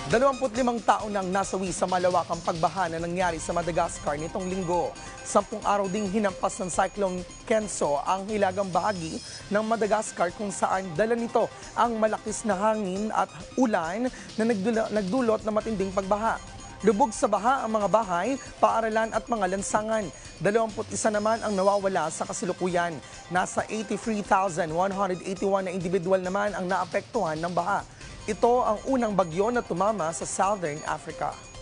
25 tao nang nasawi sa malawakang pagbaha na nangyari sa Madagascar nitong linggo. 10 araw ding hinampas ng Cyclone Kenzo ang hilagang bahagi ng Madagascar kung saan dala nito ang malakas na hangin at ulan na nagdulot ng matinding pagbaha. Lubog sa baha ang mga bahay, paaralan at mga lansangan. 21 naman ang nawawala sa kasalukuyan. Nasa 83,181 na individual naman ang naapektuhan ng baha. Ito ang unang bagyo na tumama sa Southern Africa.